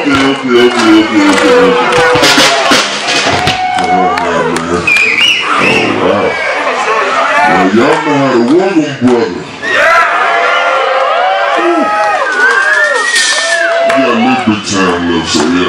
Now y'all know how to work them, brother. We got a little bit time left, so yeah.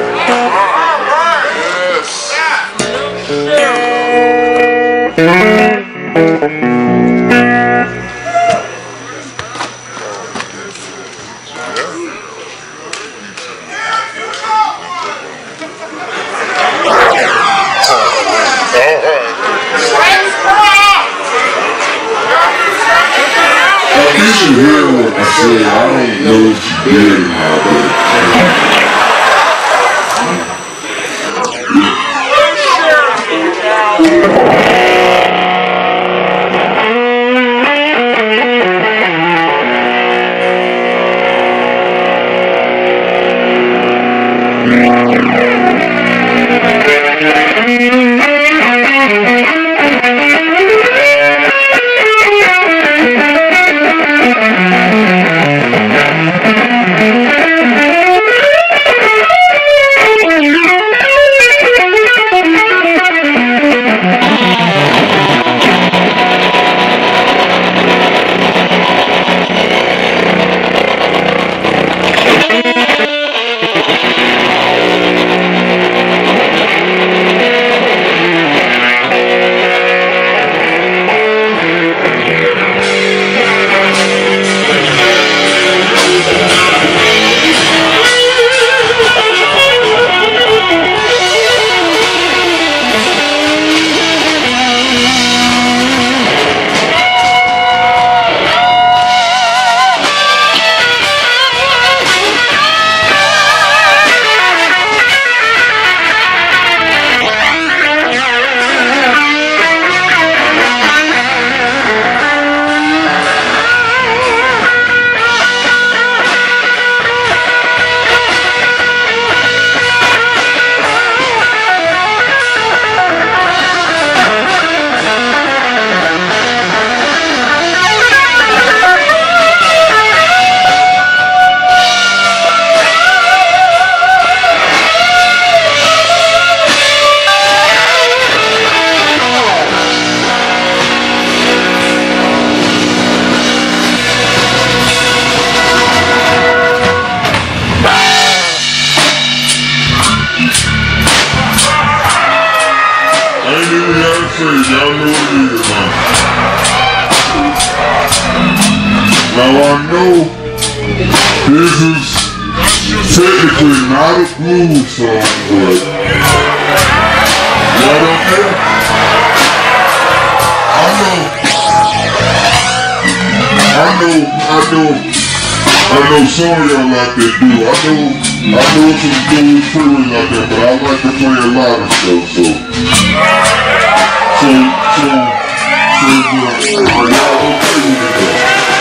You should hear what I said. I don't know if you did or not, but y'all know what it is, man. Now I know this is technically not a blues song, but y'all don't care? I know some of y'all like that do. I know some blues players out there, but I like to play a lot of stuff, so are y'all okay with it though?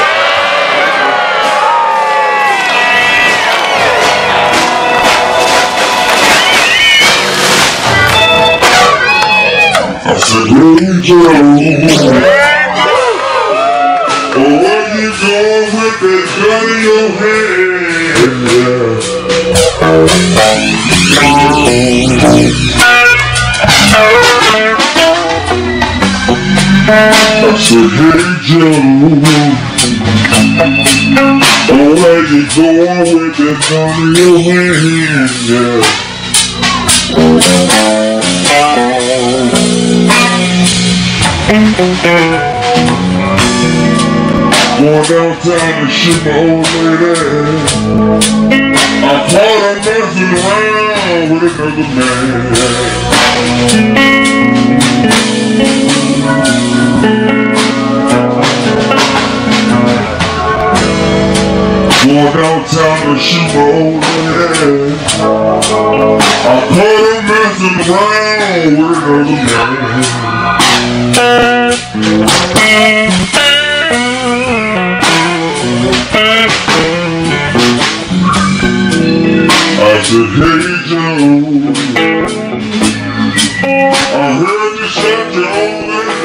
I said, hey Joe, oh, where you going with that gun in your I said, hey Joe, oh, where you going with that gun in your hand, yeah. Going downtown to shoot my old lady. I caught her messing around with another man. Going downtown to shoot my old lady. I caught her messing around with another man. I said, hey Joe, I heard you shot your old lady.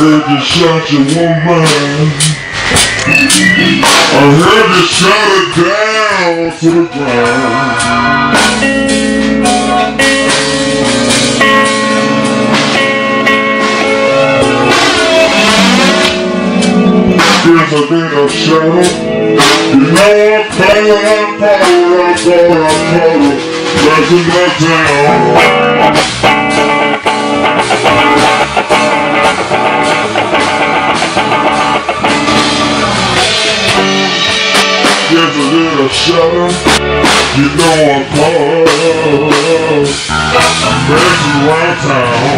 heard you shot your woman. I heard you shot her down to the ground. Yes, I think I shot her. You know I'm calling, back in my town. Yes, I did a shot her. You know I'm called back in my town.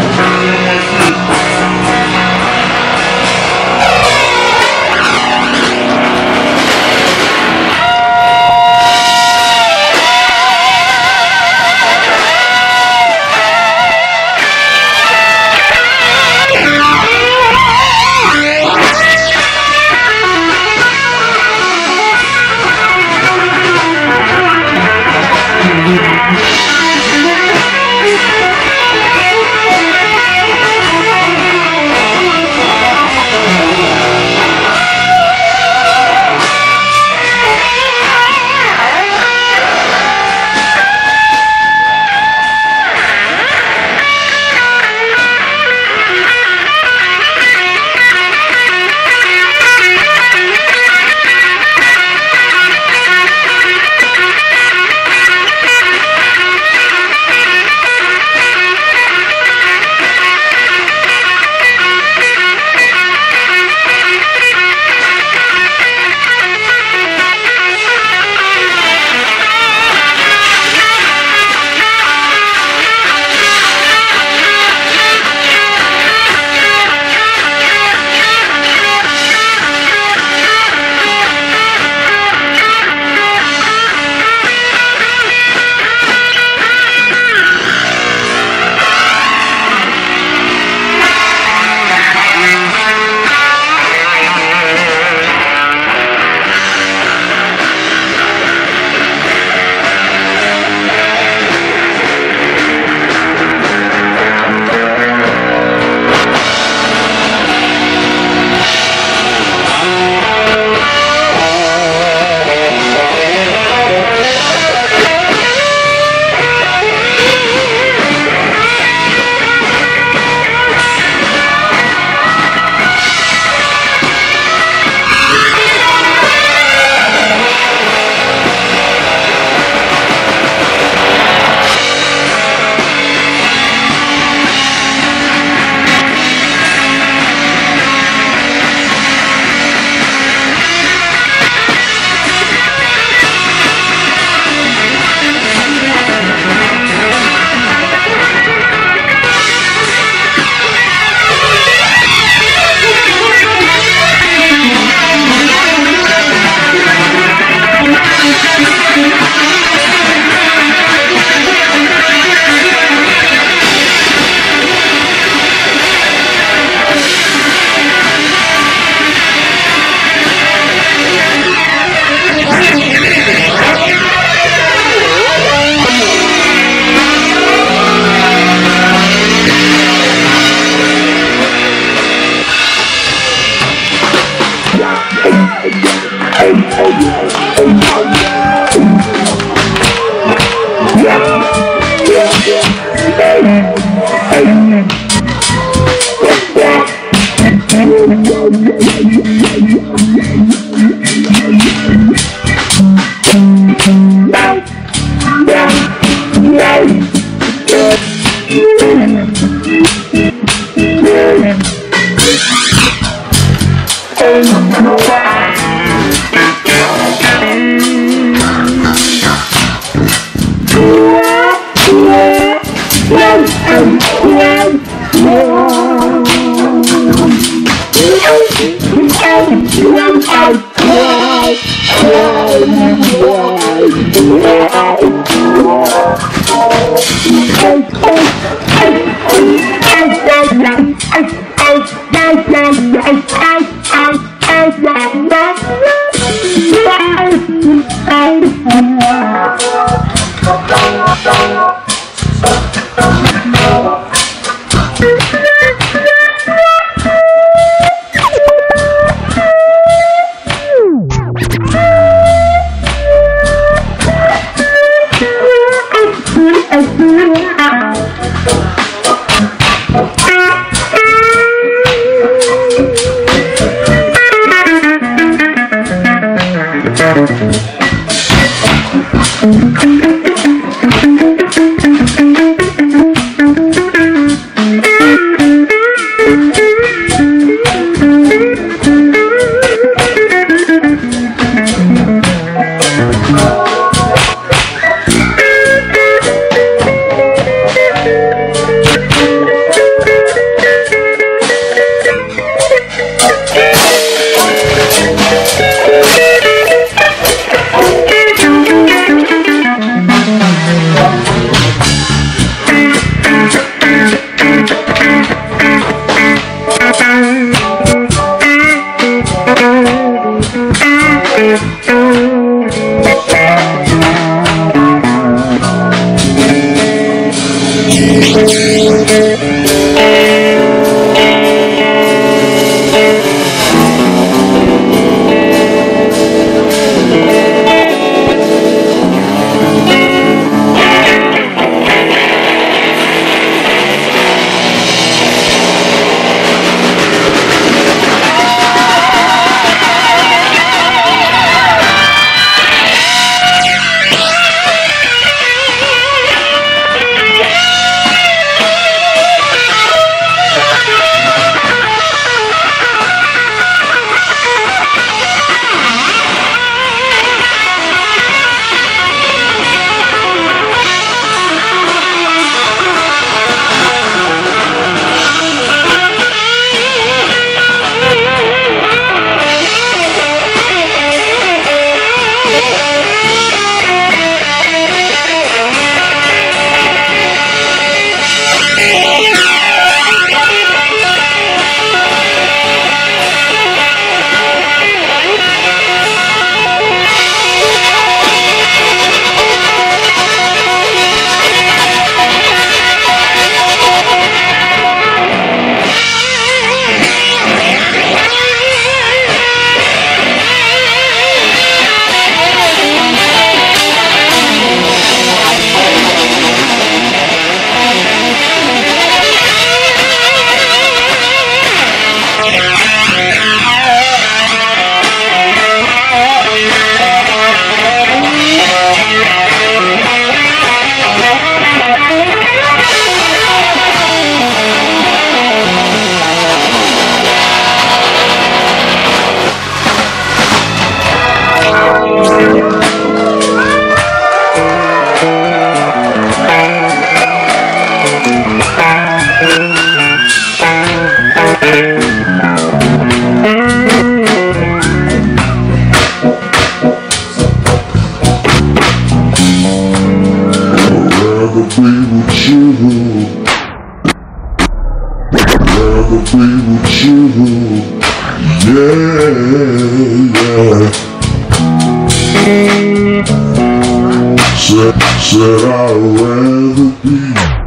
Said I'd rather be.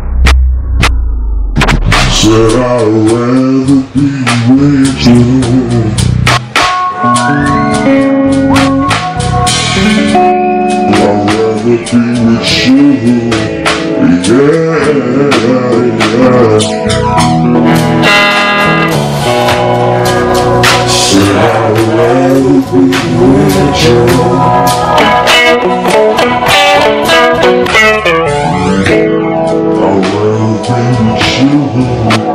Said I'd rather be with you. I'd rather be with you. Yeah. Said I'd rather be with you. I'd rather be with you.